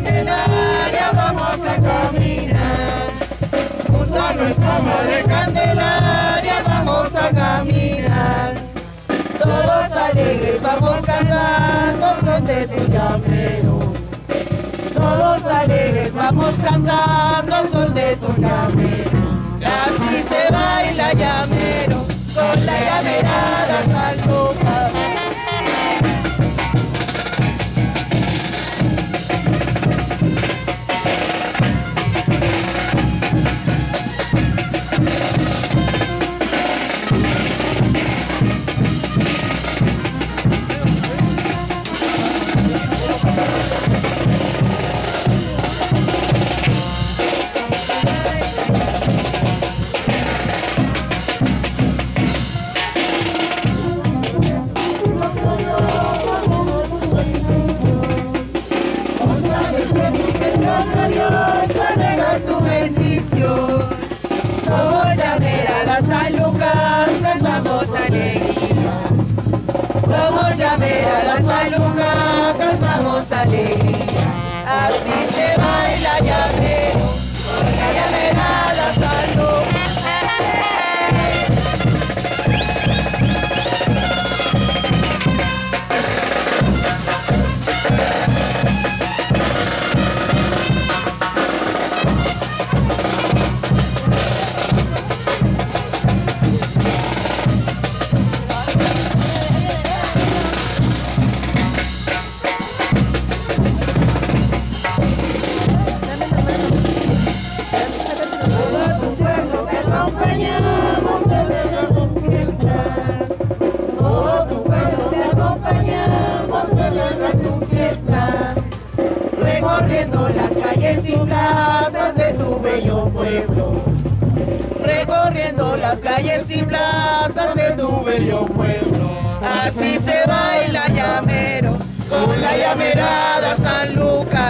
Candelaria vamos a caminar, junto a nuestra Madre Candelaria vamos a caminar. Todos alegres vamos cantando son de tus llameros. Todos alegres vamos cantando son de tus llameros. Así se baila llamero, con la llamerada San Lucas. Somos llameradas San Lucas, cantamos alegría. Somos llameradas San Lucas, cantamos alegría. Así se baila llamero, con la llamerada San Lucas. Recorriendo las calles y plazas de tu bello pueblo, recorriendo las calles y plazas de tu bello pueblo. Así se baila llamero, con la llamerada San Lucas.